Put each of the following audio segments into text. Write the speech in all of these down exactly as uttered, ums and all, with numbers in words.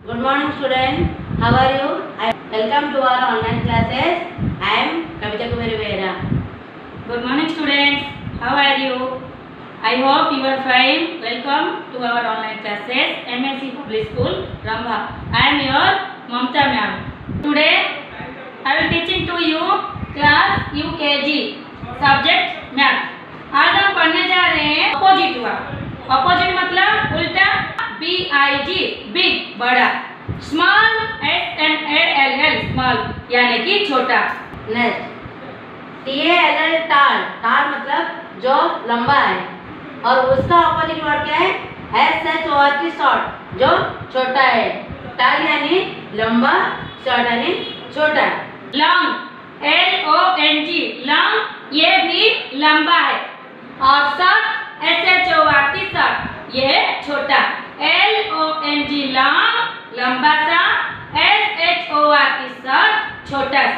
Good morning, student. How are you? I welcome to our online classes. I am Kavita Kumari Vera. Good morning, students. How are you? I hope you are fine. Welcome to our online classes. M S C Public School, Rambha. I am your Mamta ma'am. Today I will teaching to you class U K G subject math. आज हम पढ़ने जा रहे हैं opposite word. Opposite मतलब उल्टा. B I G big बड़ा. Small S M A L L small यानी कि छोटा. Next T A L L टाल. टाल मतलब जो लंबा है और उसका अपोजिट वर्ड क्या है? S H O R T short जो छोटा है. टाल यानी लंबा, शॉर्ट यानी छोटा. Long L O N G long ये भी लंबा है और short S H O R T short ये छोटा. L O N G long लंबा सा, S H O R T short छोटा सा.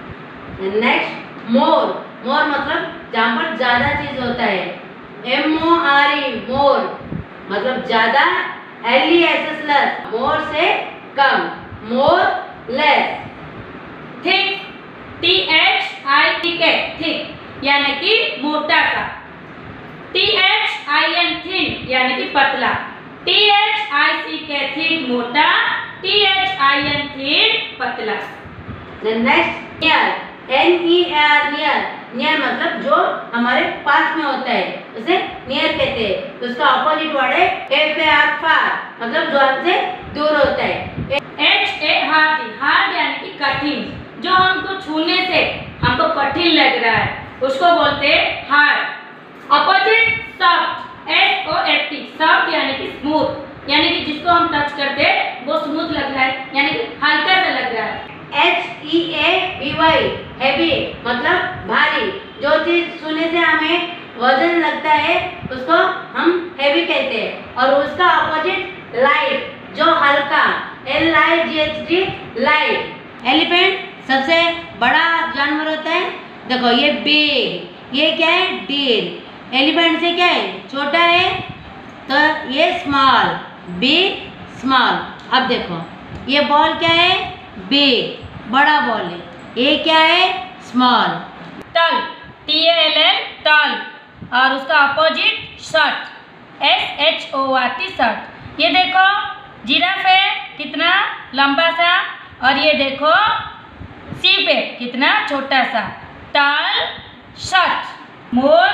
नेक्स्ट मोर. मोर मतलब जहाँ पर ज्यादा चीज होता है. M O R E मोर मतलब ज्यादा. L E S S less more से कम. More less. Thick T H I C K thick यानी कि मोटा सा. T H I N thin यानी कि पतला. T H I C K thick मोटा. T H I N thin पतला. Next near. N E R near. Near मतलब जो हमारे पास में होता है उसे नियर कहते हैं. उसका अपोजिट वर्ड है F A R फार मतलब जो हमसे दूर होता है. H A हार्ड हार्ड यानी कि कठिन. जो हमको छूने से हमको कठिन लग रहा है उसको बोलते हैं hard. Opposite soft S O F T soft यानी कि स्मूथ यानी कि जिसको हम टच करते हैं वो स्मूथ लग रहा है यानी कि हल्का सा लग रहा है. H E A B Y heavy मतलब भारी. जो चीज छूने से हमें वजन लगता है उसको हम हैवी कहते हैं. और उसका अपोजिट लाइट जो हल्का. L I G H T light. Elephant सबसे बड़ा जानवर होता है. देखो ये बिग. ये क्या है? डीर. एलिफेंट से क्या है? छोटा है. तो ये स्मॉल. Big small. अब देखो ये बॉल क्या है? बिग बड़ा बॉल है. ये क्या है? स्मॉल. टल T A L L tall और उसका opposite short S H O R T short. ये देखो जिराफ है कितना लंबा सा और ये देखो सीप है कितना छोटा सा. टल शॉर्ट. मोर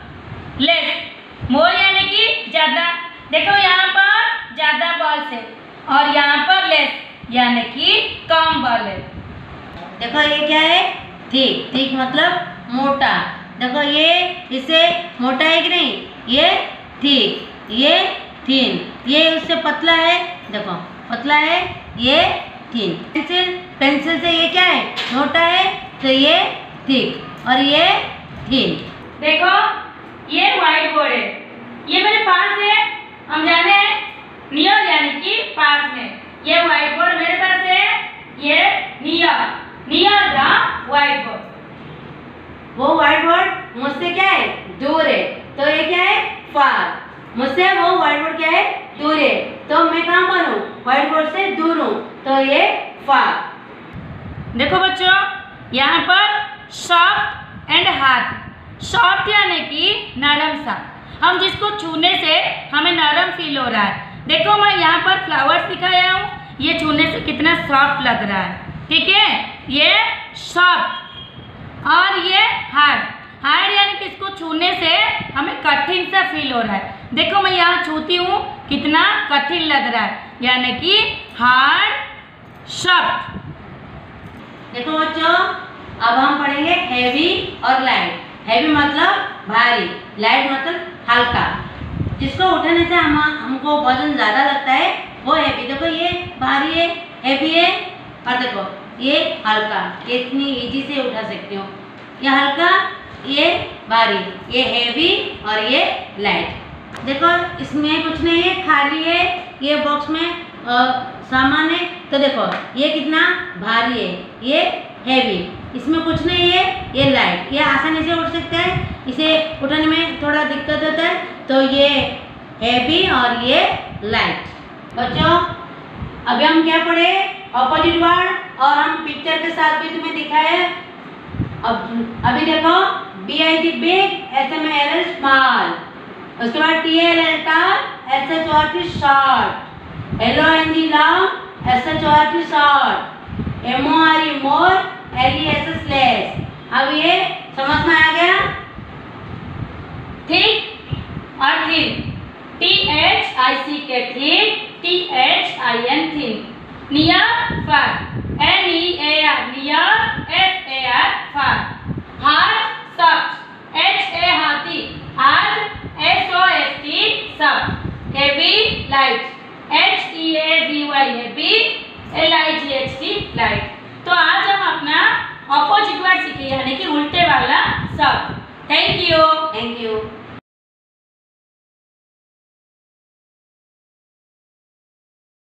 लेस मोर यानी कि ज्यादा. देखो यहाँ पर ज्यादा बॉल्स है और यहाँ पर लेस यानी कि कम बॉल है. देखो ये क्या है? थिक. थिक मतलब मोटा. देखो ये इससे मोटा है कि नहीं? ये थिक. ये थिन. ये उससे पतला है. देखो पतला है. ये थिन. पेंसिल पेंसिल से ये क्या है? मोटा है तो ये थिक और ये थिन. देखो ये व्हाइट बोर्ड है. ये मेरे पास है. हम जाने नियर यानी कि पास में. ये व्हाइट बोर्ड मेरे पास है. ये near near the white board. वो व्हाइट बोर्ड मुझसे क्या है? दूर है. तो ये क्या है? फार. मुझसे वो व्हाइट बोर्ड क्या है? दूर है. तो मैं कहाँ पर हूँ? व्हाइट बोर्ड से दूर हूँ तो ये फार. देखो बच्चों यहाँ पर सॉफ्ट एंड हार्ड. सॉफ्ट यानी कि नरम सा. हम जिसको छूने से हमें नरम फील हो रहा है. देखो मैं यहाँ पर फ्लावर्स दिखाया हूँ. ये छूने से कितना सॉफ्ट लग रहा है. ठीक है. ये सॉफ्ट और ये हार्ड. हार्ड यानी कि इसको छूने से हमें कठिन सा फील हो रहा है. देखो मैं यहाँ छूती हूँ कितना कठिन लग रहा है यानी कि हार्ड सॉफ्ट. देखो बच्चों अब हम पढ़ेंगे हैवी और लाइट. हैवी मतलब भारी. लाइट मतलब हल्का. जिसको उठाने से हम हमको वजन ज्यादा लगता है वो हैवी. देखो ये भारी है, हैवी है. और देखो ये हल्का. ये इतनी इजी से उठा सकती हूँ. ये हल्का, ये भारी. ये हैवी और ये लाइट. देखो इसमें कुछ नहीं है, खाली है. ये बॉक्स में आ, सामान है. तो देखो ये कितना भारी है. ये हैवी. इसमें कुछ नहीं है. ये लाइट. ये आसानी से उठ सकता है. इसे उठाने में थोड़ा दिक्कत होता है. तो ये हैवी और ये लाइट. बच्चों अभी हम क्या पढ़े? ऑपोजिट वर्ड, और हम पिक्चर के साथ भी तुम्हें दिखाए। अब अभी देखो, B I G big, S M L L small, उसके बाद T L L tall, S H O R T short, L O N G long, S H O R T short, M O R E more, L E S S less. अब ये समझ में आ गया? Thick और thin, T H I C K thick, T H I N thin. Near far, N E A R near, F A R far. Hard soft, H A हाथी, hard, S O F T soft. Heavy light, H E A V Y heavy, L I G H T light. तो आज हम अपना opposite word सीखे, यानी कि उल्टे वाला शब्द। Thank you. Thank you.